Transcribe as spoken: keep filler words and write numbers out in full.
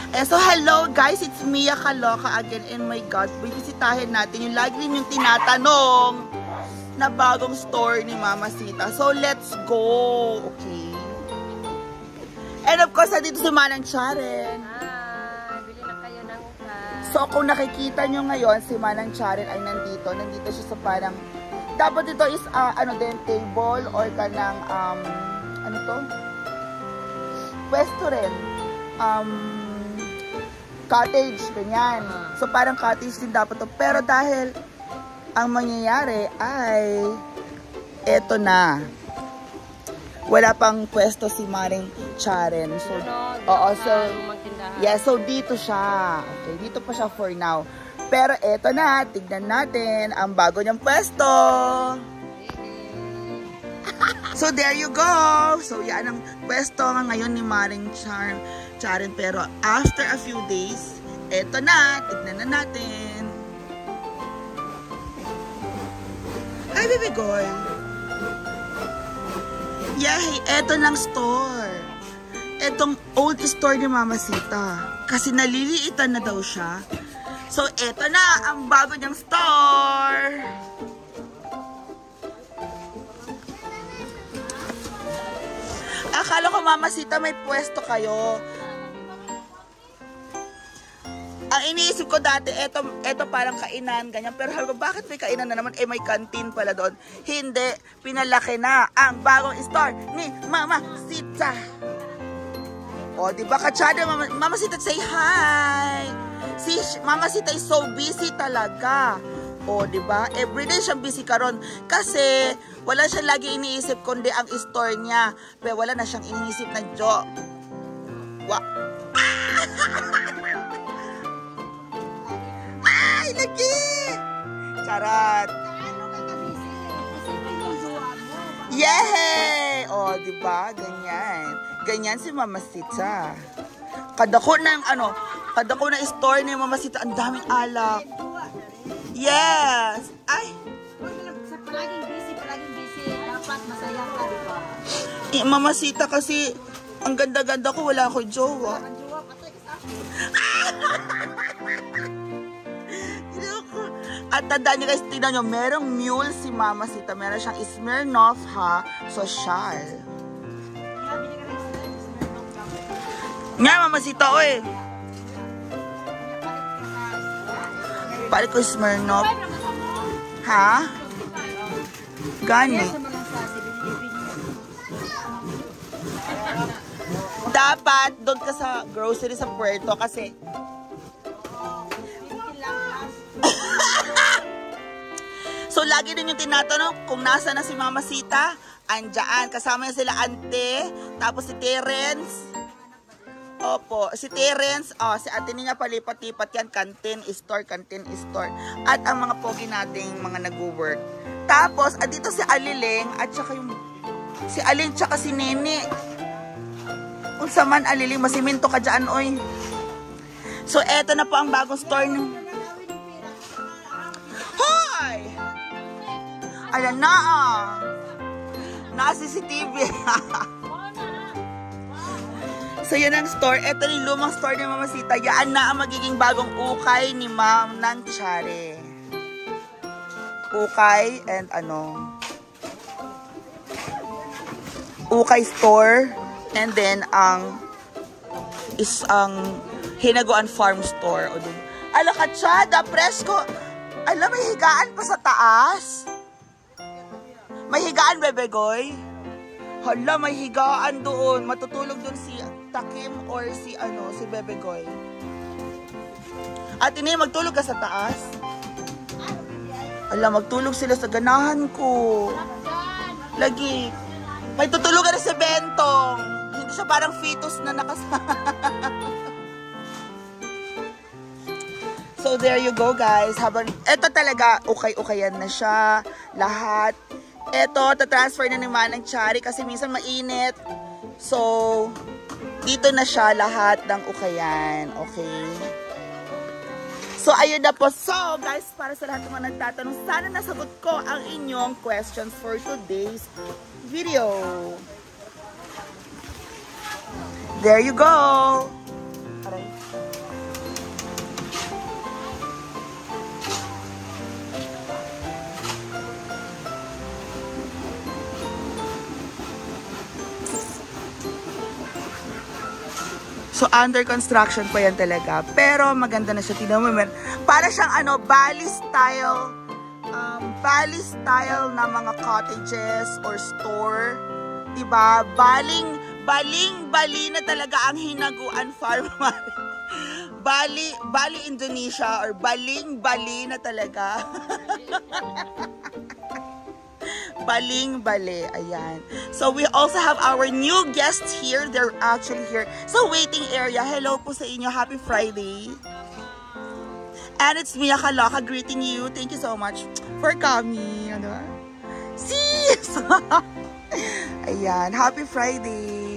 Eh, so, hello guys, it's Mia Kaloka again. And my God, bibisitahin natin yung lagi rin yung tinatanong na bagong store ni Mama Sita. So, let's go. Okay. And of course, nandito si Manang Charen. Ah, bili na kayo ng ukay. So, kung nakikita nyo ngayon, si Manang Charen ay nandito. Nandito siya sa parang, dapat ito is, uh, ano din, table or kanang, um, ano to? Pwesto rin. Um, cottage, ganyan. So, parang cottage din dapat to. Pero dahil ang mangyayari ay eto na. Wala pang pwesto si Maring Charen. So, oo, so, yeah, so dito siya. Okay, dito pa siya for now. Pero eto na, tignan natin ang bago niyang pwesto. So, there you go. So, yan ang pwesto ngayon ni Maring Char Charen. Pero, after a few days, eto na. Tignan na natin. Hi, baby girl. Yay, eto ng store. Etong old store ni Mama Sita. Kasi naliliitan na daw siya. So, eto na ang bago niyang store. Akala ko, Mama Sita, may pwesto kayo. Ang iniisip ko dati, eto, eto parang kainan, ganyan. Pero halos, bakit may kainan na naman? Eh, may canteen pala doon. Hindi, pinalaki na ang bagong store ni Mama Sita. O, diba, Kachada, Mama, Mama Sita, say hi. Si Mama Sita is so busy talaga. O, diba? Everyday siyang busy karon. Kasi, wala siya lagi iniisip kundi ang store niya. Pero wala na siyang iniisip na job. Wa. Ay, lagi! Charot! Yay! O, diba? Ganyan. Ganyan si Mama Sita. Kadako na yung ano, kadako na store ni Mama Sita. Ang daming alak. Yes! Ay! Palaging busy, palaging busy. Dapat masaya ka, diba? Eh, Mama Sita kasi, ang ganda-ganda ko, wala ako jowa. Ang jowa, patay ka sa akin. At tandaan niyo guys, tignan nyo, merong mule si Mama Sita. Meron siyang Smirnoff ha, social. Nga, Mama Sita, oy! Palit ko Smirnoff. Ha? Gani. Dapat doon ka sa grocery sa Puerto kasi so lagi din yung tinatanong kung nasa na si Mama Sita. Andyan. Kasama niya sila Ante. Tapos si Terence. Opo. Si Terence. Oh, si Ate niya palipat-lipat yan. Canteen store, canteen store. At ang mga pogi nating mga nag-work. Tapos, andito si Aliling. At saka yung si Aling tsaka si Nene. Kung saman Aliling, masiminto ka dyan, oy. So, eto na po ang bagong store ng Hoy! Ayan na ah. Naka-C C T V. So, yun ang store. Ito yung lumang store ni Mama Sita. Yan na ang magiging bagong ukay ni Ma'am ng Chare. Ukay and ano. Ukay store. And then, ang is ang Hinaguan Farm Store. O, ala, Kachada, presko. Alam, may higaan pa sa taas. May higaan, Bebegoy? Hala, may higaan doon. Matutulog doon si Takim or si ano, si Bebegoy. At ini, magtulog ka sa taas? Ala, magtulog sila sa ganahan ko. Lagi. May tutulugan na si Bentong. Hindi siya parang fetus na nakasama. So, there you go, guys. Habang, eto talaga, ukay-ukayan na siya. Lahat. Eto, tatransfer na naman ng Chari kasi minsan mainit. So, dito na siya lahat ng ukayan. Okay? So, ayun na po. So, guys, para sa lahat ng mga nagtatanong, sana nasagot ko ang inyong questions for today's video. There you go. Aray. So, under construction pa yan talaga. Pero, maganda na siya. Tingnan mo, para siyang, ano, Bali style, um, Bali style na mga cottages or store. Diba? Baling, baling, bali na talaga ang Hinaguan Farm. Bali, Bali, Indonesia, or baling, bali na talaga. Baling, bali. Ayan. So, we also have our new guests here. They're actually here. So, waiting area. Hello po sa inyo. Happy Friday. And it's Mia Kaloka greeting you. Thank you so much for coming. Ano? Sis! Ayan. Happy Friday.